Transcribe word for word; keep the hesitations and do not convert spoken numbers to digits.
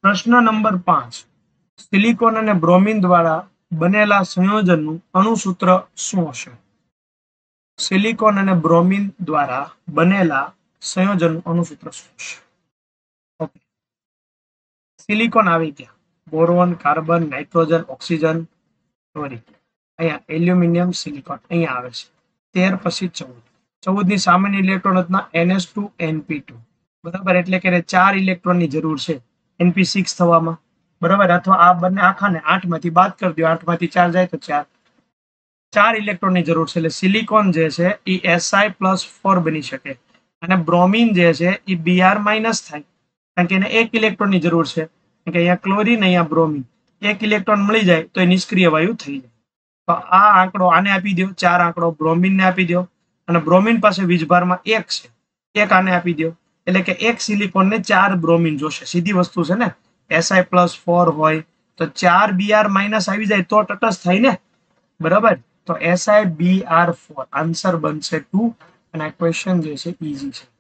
પ્રશ્ન નંબર પાંચ, સિલિકોન અને બ્રોમિન દ્વારા બનેલા સંયોજનનું અણુસૂત્ર શું હશે? સિલિકોન અને બ્રોમિન દ્વારા બનેલા સંયોજનનું અણુસૂત્ર શું હશે? ઓકે, સિલિકોન આવી ગયા, boron, carbon, nitrogen, oxygen, sorry અહીંયા એલ્યુમિનિયમ, સિલિકોન અહીંયા આવે છે. તેર પછી ચૌદ, ચૌદ ની સામાન્ય ઇલેક્ટ્રોન રચના N S two N P two, બરાબર, એટલે કે ચાર ઇલેક્ટ્રોન ની જરૂર છે એન પી સિક્સ થવામાં, બરાબર, અથવા આ બંને આખાને આઠ માંથી બાદ કરી દો, આઠ માંથી ચાર જાય તો ચાર, ચાર ઇલેક્ટ્રોન ની જરૂર છે. એટલે સિલિકોન જે છે એ એસઆઈ પ્લસ ફોર બની શકે, અને બ્રોમિન જે છે એ બીઆર માઇનસ થાય, કારણ કે એને એક ઇલેક્ટ્રોન ની જરૂર છે, કે અહીંયા ક્લોરીન અહીંયા બ્રોમિન, એક ઇલેક્ટ્રોન મળી જાય તો એ નિષ્ક્રિય વાયુ થઈ જાય. તો આ આંકડો આને આપી દો, ચાર આંકડો બ્રોમિન ને આપી દો, અને બ્રોમિન પાસે વીજભારમાં એક છે, એક આને આપી દો, એટલે કે એક સિલિકોન ને ચાર બ્રોમિન જોશે. સીધી વસ્તુ છે ને, એસઆઈ પ્લસ ફોર હોય તો ચાર બીઆર માઇનસ આવી જાય તો તટસ્થ થાય ને, બરાબર. તો એસઆઈ બીઆર ફોર આન્સર બનશે ટુ, અને આ ક્વેશ્ચન જે છે ઈઝી છે.